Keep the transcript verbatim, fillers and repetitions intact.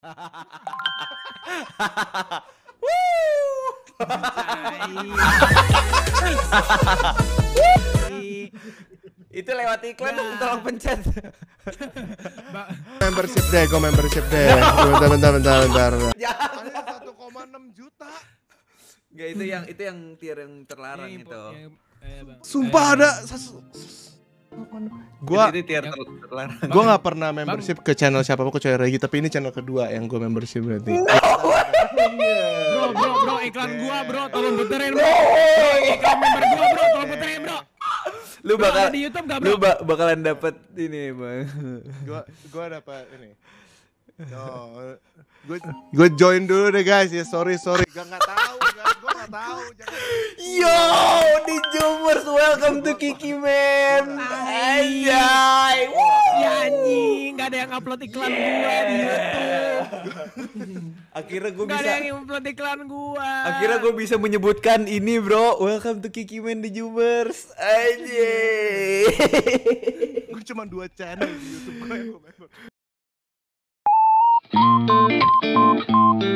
Itu lewat iklan dong, tolong pencet. Membership deh, gue membership deh. Bentar, bentar, bentar, bentar. Jangan. satu koma enam juta. Enggak, itu yang itu yang tier yang terlarang Yang itu. impo- yang- eh, Bang. Sumpah Eh, ada. Gua Itu tier ter- terlarang. gua nggak pernah membership ke channel siapapun kecuali Regi, tapi ini channel kedua yang gue membership berarti. Bro, bro, bro, iklan gua, bro, tolong puterin, bro. Bro, iklan member gua, bro, tolong puterin, bro. Lu Bro, bakal ada di YouTube nggak, Lu bro? ba- bakalan dapat ini, Bang. Gua gua dapat ini. Oh, gue gue join dulu deh guys ya, sorry sorry gak nggak tahu guys, gue nggak tahu. Jangan. Yo, di Zoomers, welcome to Kiki Man. Anjay. Ya anjing, nggak ada yang upload iklan gua di YouTube. Akhirnya gue Nggak bisa ada yang upload iklan gua. Akhirnya gue bisa menyebutkan ini, bro. Welcome to Kiki Man di Zoomers. Anjay. Gue cuma dua channel di YouTube gue yang gue member.